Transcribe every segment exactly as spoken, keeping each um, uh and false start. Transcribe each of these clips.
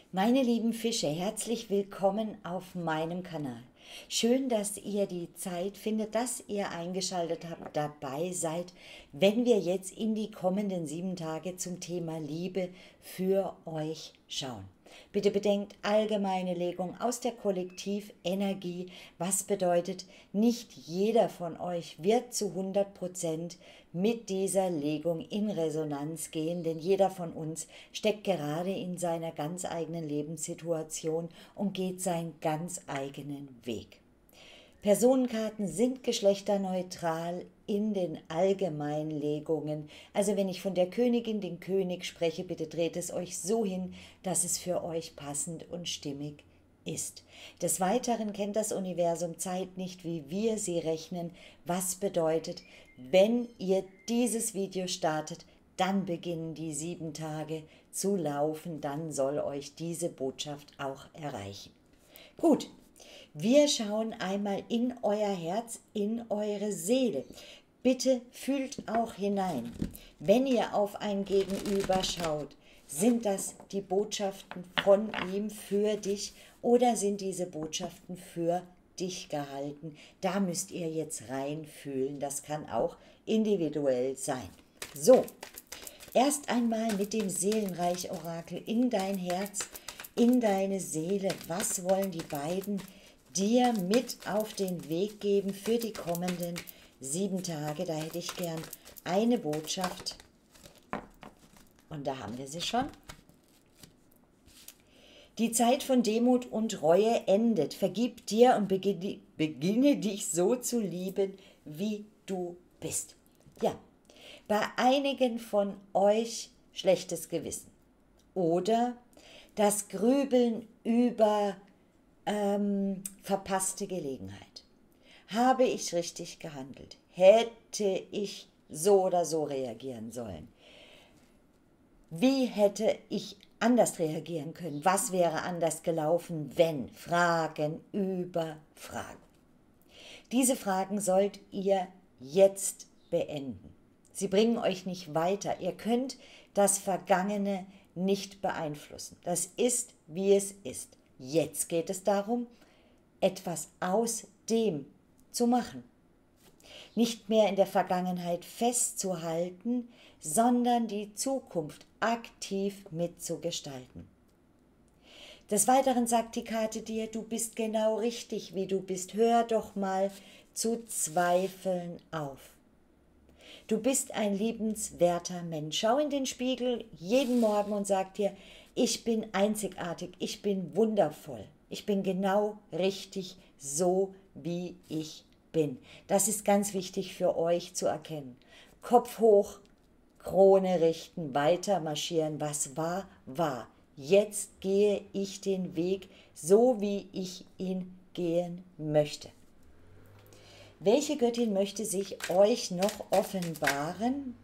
Meine lieben Fische, herzlich willkommen auf meinem Kanal. Schön, dass ihr die Zeit findet, dass ihr eingeschaltet habt, dabei seid, wenn wir jetzt in die kommenden sieben Tage zum Thema Liebe für euch schauen. Bitte bedenkt allgemeine Legung aus der Kollektivenergie, was bedeutet, nicht jeder von euch wird zu hundert Prozent mit dieser Legung in Resonanz gehen, denn jeder von uns steckt gerade in seiner ganz eigenen Lebenssituation und geht seinen ganz eigenen Weg. Personenkarten sind geschlechterneutral in den Allgemeinlegungen. Also wenn ich von der Königin, den König spreche, bitte dreht es euch so hin, dass es für euch passend und stimmig ist. Des Weiteren kennt das Universum Zeit nicht, wie wir sie rechnen, was bedeutet, wenn ihr dieses Video startet, dann beginnen die sieben Tage zu laufen, dann soll euch diese Botschaft auch erreichen. Gut. Wir schauen einmal in euer Herz, in eure Seele. Bitte fühlt auch hinein. Wenn ihr auf ein Gegenüber schaut, sind das die Botschaften von ihm für dich oder sind diese Botschaften für dich gehalten? Da müsst ihr jetzt reinfühlen. Das kann auch individuell sein. So, erst einmal mit dem Seelenreich-Orakel in dein Herz, in deine Seele. Was wollen die beiden dir mit auf den Weg geben für die kommenden sieben Tage? Da hätte ich gern eine Botschaft. Und da haben wir sie schon. Die Zeit von Demut und Reue endet. Vergib dir und beginne, beginne dich so zu lieben, wie du bist. Ja, bei einigen von euch schlechtes Gewissen. Oder das Grübeln über Ähm, verpasste Gelegenheit. Habe ich richtig gehandelt? Hätte ich so oder so reagieren sollen? Wie hätte ich anders reagieren können? Was wäre anders gelaufen, wenn? Fragen über Fragen. Diese Fragen sollt ihr jetzt beenden. Sie bringen euch nicht weiter. Ihr könnt das Vergangene nicht beeinflussen. Das ist, wie es ist. Jetzt geht es darum, etwas aus dem zu machen. Nicht mehr in der Vergangenheit festzuhalten, sondern die Zukunft aktiv mitzugestalten. Des Weiteren sagt die Karte dir, du bist genau richtig, wie du bist. Hör doch mal zu Zweifeln auf. Du bist ein liebenswerter Mensch. Schau in den Spiegel jeden Morgen und sag dir, ich bin einzigartig, ich bin wundervoll, ich bin genau richtig so, wie ich bin. Das ist ganz wichtig für euch zu erkennen. Kopf hoch, Krone richten, weiter marschieren. Was war, war. Jetzt gehe ich den Weg, so wie ich ihn gehen möchte. Welche Göttin möchte sich euch noch offenbaren?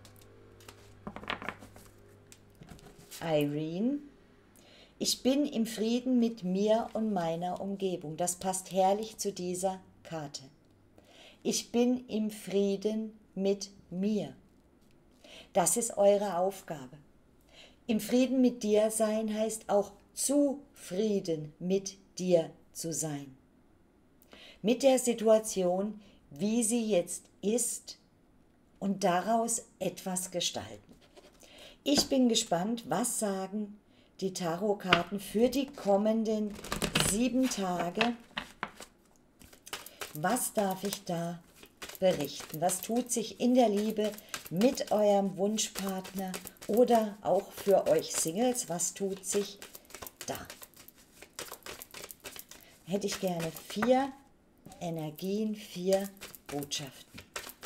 Irene. Ich bin im Frieden mit mir und meiner Umgebung. Das passt herrlich zu dieser Karte. Ich bin im Frieden mit mir. Das ist eure Aufgabe. Im Frieden mit dir sein heißt auch zufrieden mit dir zu sein. Mit der Situation, wie sie jetzt ist und daraus etwas gestalten. Ich bin gespannt, was sagen die Tarotkarten für die kommenden sieben Tage. Was darf ich da berichten? Was tut sich in der Liebe mit eurem Wunschpartner oder auch für euch Singles? Was tut sich da? Hätte ich gerne vier Energien, vier Botschaften.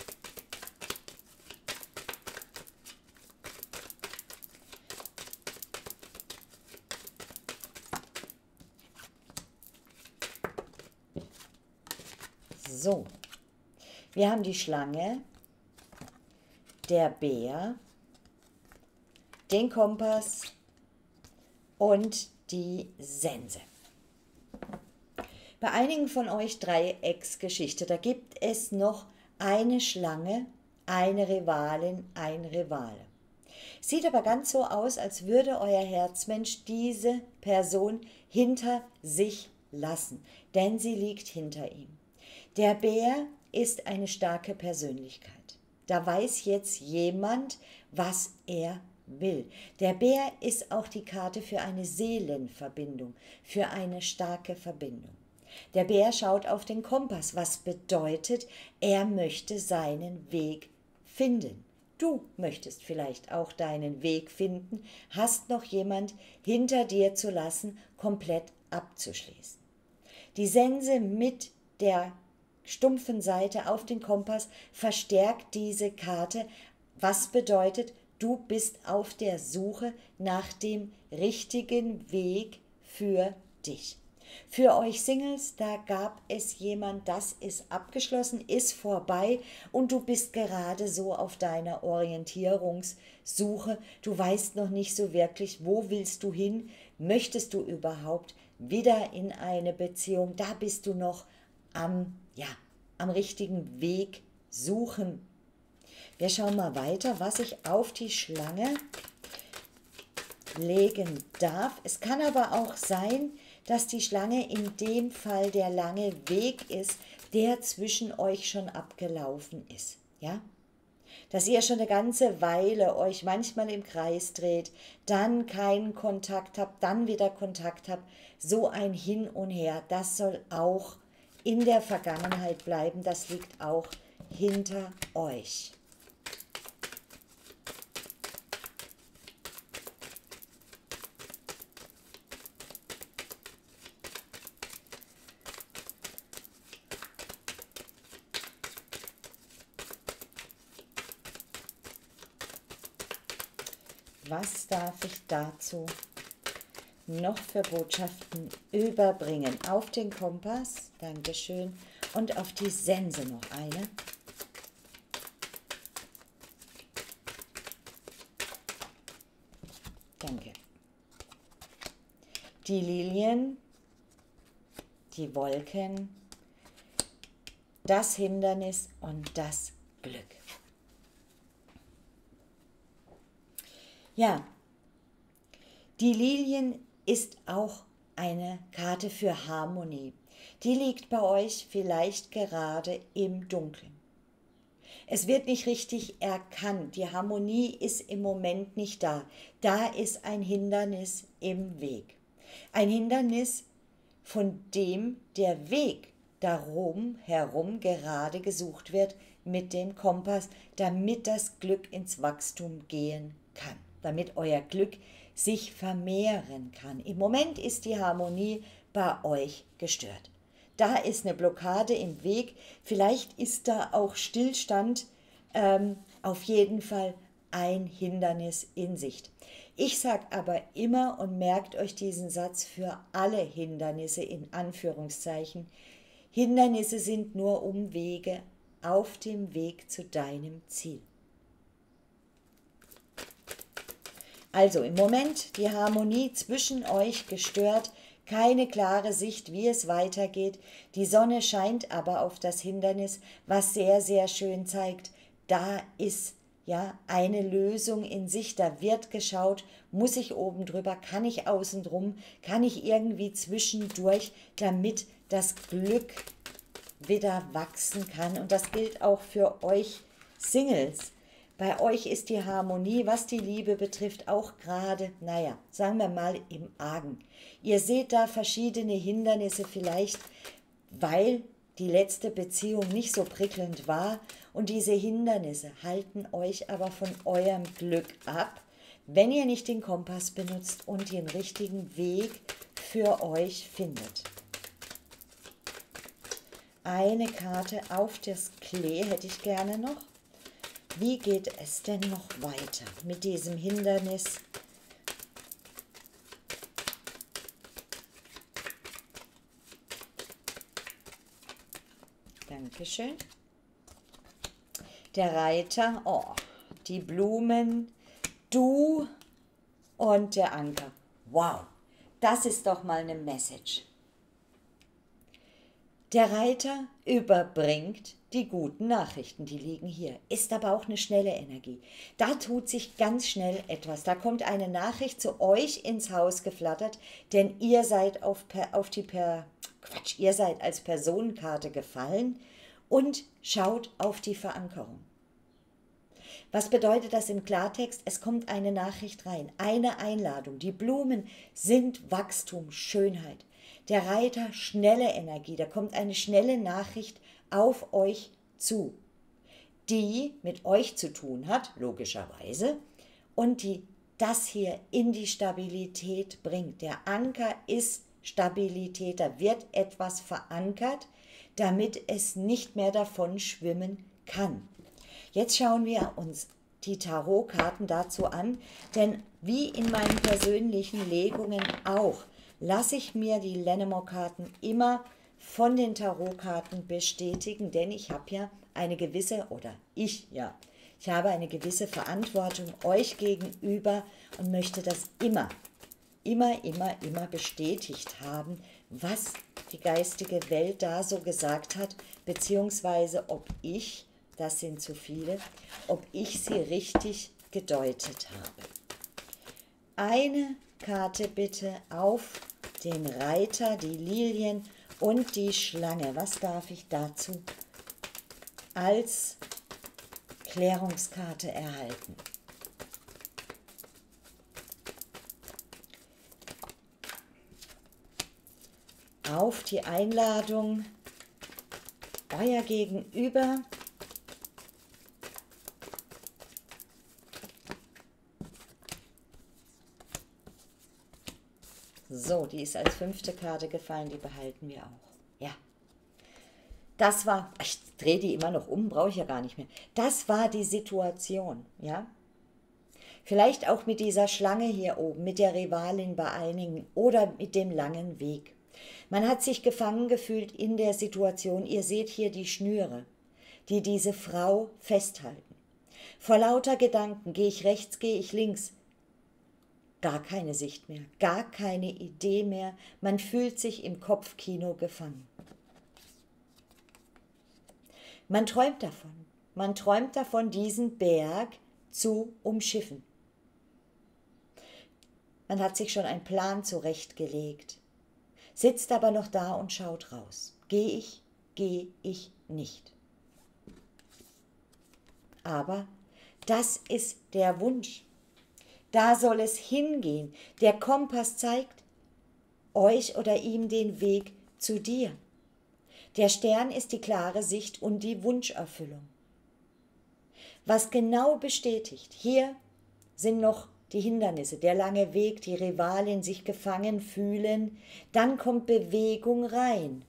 So, wir haben die Schlange, der Bär, den Kompass und die Sense. Bei einigen von euch Dreiecksgeschichte, da gibt es noch eine Schlange, eine Rivalin, ein Rivale. Sieht aber ganz so aus, als würde euer Herzmensch diese Person hinter sich lassen, denn sie liegt hinter ihm. Der Bär ist eine starke Persönlichkeit. Da weiß jetzt jemand, was er will. Der Bär ist auch die Karte für eine Seelenverbindung, für eine starke Verbindung. Der Bär schaut auf den Kompass, was bedeutet, er möchte seinen Weg finden. Du möchtest vielleicht auch deinen Weg finden, hast noch jemand hinter dir zu lassen, komplett abzuschließen. Die Sense mit der stumpfen Seite auf den Kompass verstärkt diese Karte, was bedeutet, du bist auf der Suche nach dem richtigen Weg für dich. Für euch Singles, da gab es jemand, das ist abgeschlossen, ist vorbei und du bist gerade so auf deiner Orientierungssuche. Du weißt noch nicht so wirklich, wo willst du hin? Möchtest du überhaupt wieder in eine Beziehung? Da bist du noch am, ja, am richtigen Weg suchen. Wir schauen mal weiter, was ich auf die Schlange legen darf. Es kann aber auch sein, dass die Schlange in dem Fall der lange Weg ist, der zwischen euch schon abgelaufen ist. Ja? Dass ihr schon eine ganze Weile euch manchmal im Kreis dreht, dann keinen Kontakt habt, dann wieder Kontakt habt. So ein Hin und Her, das soll auch in der Vergangenheit bleiben. Das liegt auch hinter euch. Was darf ich dazu noch für Botschaften überbringen? Auf den Kompass, Dankeschön, und auf die Sense noch eine. Danke. Die Lilien, die Wolken, das Hindernis und das Glück. Ja, die Lilien ist auch eine Karte für Harmonie. Die liegt bei euch vielleicht gerade im Dunkeln. Es wird nicht richtig erkannt. Die Harmonie ist im Moment nicht da. Da ist ein Hindernis im Weg. Ein Hindernis, von dem der Weg darum herum gerade gesucht wird mit dem Kompass, damit das Glück ins Wachstum gehen kann. Damit euer Glück sich vermehren kann. Im Moment ist die Harmonie bei euch gestört. Da ist eine Blockade im Weg, vielleicht ist da auch Stillstand, ähm, auf jeden Fall ein Hindernis in Sicht. Ich sage aber immer und merkt euch diesen Satz für alle Hindernisse in Anführungszeichen, Hindernisse sind nur Umwege auf dem Weg zu deinem Ziel. Also im Moment die Harmonie zwischen euch gestört, keine klare Sicht, wie es weitergeht. Die Sonne scheint aber auf das Hindernis, was sehr, sehr schön zeigt, da ist ja eine Lösung in Sicht. Da wird geschaut, muss ich oben drüber, kann ich außen drum, kann ich irgendwie zwischendurch, damit das Glück wieder wachsen kann. Und das gilt auch für euch Singles. Bei euch ist die Harmonie, was die Liebe betrifft, auch gerade, naja, sagen wir mal im Argen. Ihr seht da verschiedene Hindernisse vielleicht, weil die letzte Beziehung nicht so prickelnd war. Und diese Hindernisse halten euch aber von eurem Glück ab, wenn ihr nicht den Kompass benutzt und den richtigen Weg für euch findet. Eine Karte auf das Klee hätte ich gerne noch. Wie geht es denn noch weiter mit diesem Hindernis? Dankeschön. Der Reiter, oh, die Blumen, du und der Anker. Wow, das ist doch mal eine Message. Der Reiter überbringt die guten Nachrichten, die liegen hier. Ist aber auch eine schnelle Energie. Da tut sich ganz schnell etwas. Da kommt eine Nachricht zu euch ins Haus geflattert, denn ihr seid auf, per, auf die per, Quatsch, ihr seid als Personenkarte gefallen und schaut auf die Verankerung. Was bedeutet das im Klartext? Es kommt eine Nachricht rein, eine Einladung. Die Blumen sind Wachstum, Schönheit. Der Reiter, schnelle Energie. Da kommt eine schnelle Nachricht auf euch zu, die mit euch zu tun hat, logischerweise, und die das hier in die Stabilität bringt. Der Anker ist Stabilität, da wird etwas verankert, damit es nicht mehr davon schwimmen kann. Jetzt schauen wir uns die Tarotkarten dazu an, denn wie in meinen persönlichen Legungen auch, lasse ich mir die Lenormand-Karten immer von den Tarotkarten bestätigen, denn ich habe ja eine gewisse, oder ich ja, ich habe eine gewisse Verantwortung euch gegenüber und möchte das immer, immer, immer, immer bestätigt haben, was die geistige Welt da so gesagt hat, beziehungsweise ob ich, das sind zu viele, ob ich sie richtig gedeutet habe. Eine Karte bitte auf den Reiter, die Lilien und die Schlange. Was darf ich dazu als Klärungskarte erhalten? Auf die Einladung, euer Gegenüber so, die ist als fünfte Karte gefallen, die behalten wir auch. Ja, das war, ich drehe die immer noch um, brauche ich ja gar nicht mehr. Das war die Situation, ja. Vielleicht auch mit dieser Schlange hier oben, mit der Rivalin bei einigen oder mit dem langen Weg. Man hat sich gefangen gefühlt in der Situation. Ihr seht hier die Schnüre, die diese Frau festhalten. Vor lauter Gedanken, gehe ich rechts, gehe ich links, gar keine Sicht mehr, gar keine Idee mehr. Man fühlt sich im Kopfkino gefangen. Man träumt davon. Man träumt davon, diesen Berg zu umschiffen. Man hat sich schon einen Plan zurechtgelegt, sitzt aber noch da und schaut raus. Gehe ich, gehe ich nicht. Aber das ist der Wunsch. Da soll es hingehen. Der Kompass zeigt euch oder ihm den Weg zu dir. Der Stern ist die klare Sicht und die Wunscherfüllung. Was genau bestätigt, hier sind noch die Hindernisse, der lange Weg, die Rivalin, sich gefangen fühlen, dann kommt Bewegung rein.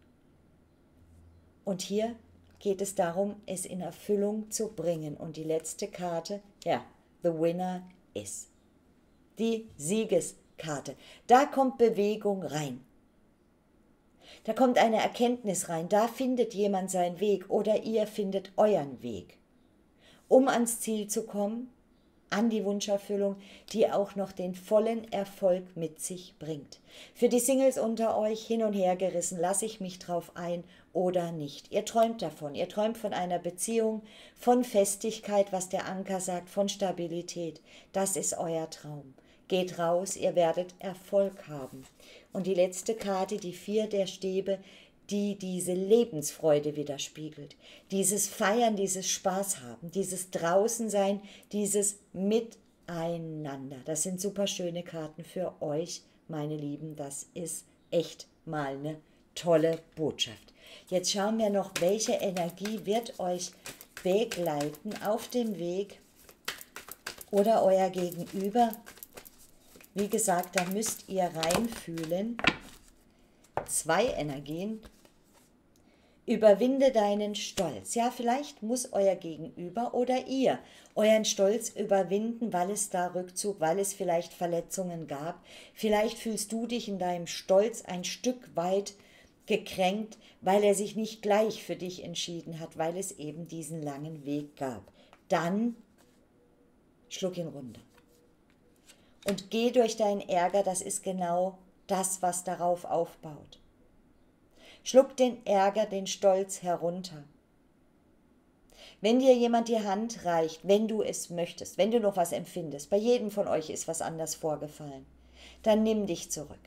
Und hier geht es darum, es in Erfüllung zu bringen. Und die letzte Karte, ja, the winner ist die Siegeskarte. Da kommt Bewegung rein. Da kommt eine Erkenntnis rein. Da findet jemand seinen Weg oder ihr findet euren Weg, um ans Ziel zu kommen, an die Wunscherfüllung, die auch noch den vollen Erfolg mit sich bringt. Für die Singles unter euch hin und her gerissen, lasse ich mich drauf ein oder nicht. Ihr träumt davon, ihr träumt von einer Beziehung, von Festigkeit, was der Anker sagt, von Stabilität. Das ist euer Traum. Geht raus, ihr werdet Erfolg haben. Und die letzte Karte, die vier der Stäbe, die diese Lebensfreude widerspiegelt. Dieses Feiern, dieses Spaß haben, dieses Draußensein, dieses Miteinander. Das sind super schöne Karten für euch, meine Lieben. Das ist echt mal eine tolle Botschaft. Jetzt schauen wir noch, welche Energie wird euch begleiten auf dem Weg oder euer Gegenüber. Wie gesagt, da müsst ihr reinfühlen. Zwei Energien. Überwinde deinen Stolz. Ja, vielleicht muss euer Gegenüber oder ihr euren Stolz überwinden, weil es da Rückzug, weil es vielleicht Verletzungen gab. Vielleicht fühlst du dich in deinem Stolz ein Stück weit gekränkt, weil er sich nicht gleich für dich entschieden hat, weil es eben diesen langen Weg gab. Dann schluck ihn runter. Und geh durch deinen Ärger, das ist genau das, was darauf aufbaut. Schluck den Ärger, den Stolz herunter Wenn dir jemand die Hand reicht, wenn du es möchtest, wenn du noch was empfindest, bei jedem von euch ist was anders vorgefallen, dann nimm dich zurück.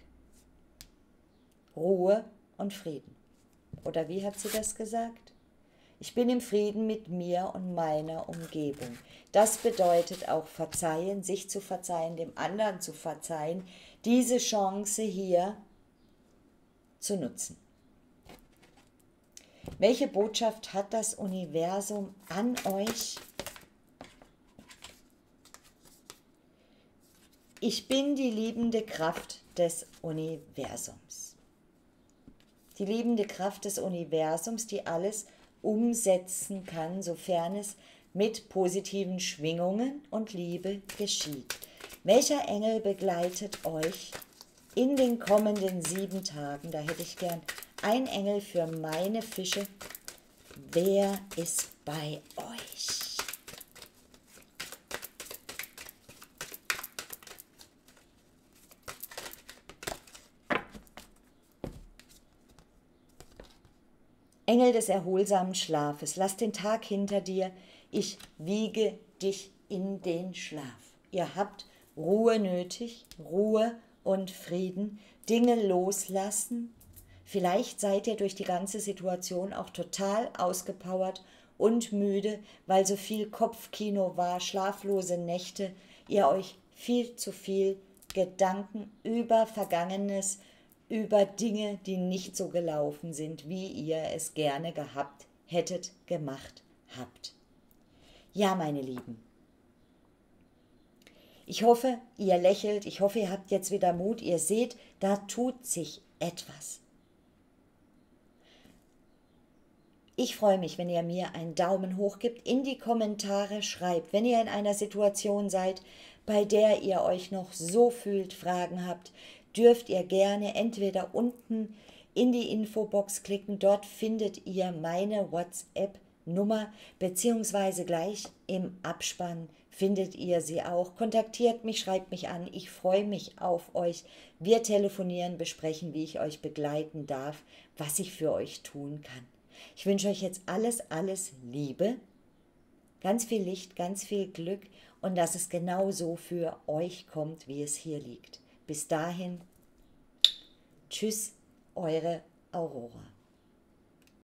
Ruhe und Frieden. Oder wie hat sie das gesagt? Ich bin im Frieden mit mir und meiner Umgebung. Das bedeutet auch verzeihen, sich zu verzeihen, dem anderen zu verzeihen, diese Chance hier zu nutzen. Welche Botschaft hat das Universum an euch? Ich bin die liebende Kraft des Universums. Die liebende Kraft des Universums, die alles umsetzen kann, sofern es mit positiven Schwingungen und Liebe geschieht. Welcher Engel begleitet euch in den kommenden sieben Tagen? Da hätte ich gern ein Engel für meine Fische. Wer ist bei euch? Engel des erholsamen Schlafes, lass den Tag hinter dir, ich wiege dich in den Schlaf. Ihr habt Ruhe nötig, Ruhe und Frieden, Dinge loslassen. Vielleicht seid ihr durch die ganze Situation auch total ausgepowert und müde, weil so viel Kopfkino war, schlaflose Nächte, ihr euch viel zu viel Gedanken über Vergangenes, über Dinge, die nicht so gelaufen sind, wie ihr es gerne gehabt hättet, gemacht habt. Ja, meine Lieben, ich hoffe, ihr lächelt, ich hoffe, ihr habt jetzt wieder Mut, ihr seht, da tut sich etwas. Ich freue mich, wenn ihr mir einen Daumen hoch gebt, in die Kommentare schreibt, wenn ihr in einer Situation seid, bei der ihr euch noch so fühlt, Fragen habt, dürft ihr gerne entweder unten in die Infobox klicken, dort findet ihr meine WhatsApp-Nummer, beziehungsweise gleich im Abspann findet ihr sie auch. Kontaktiert mich, schreibt mich an, ich freue mich auf euch. Wir telefonieren, besprechen, wie ich euch begleiten darf, was ich für euch tun kann. Ich wünsche euch jetzt alles, alles Liebe, ganz viel Licht, ganz viel Glück und dass es genau so für euch kommt, wie es hier liegt. Bis dahin, tschüss, eure Aurora.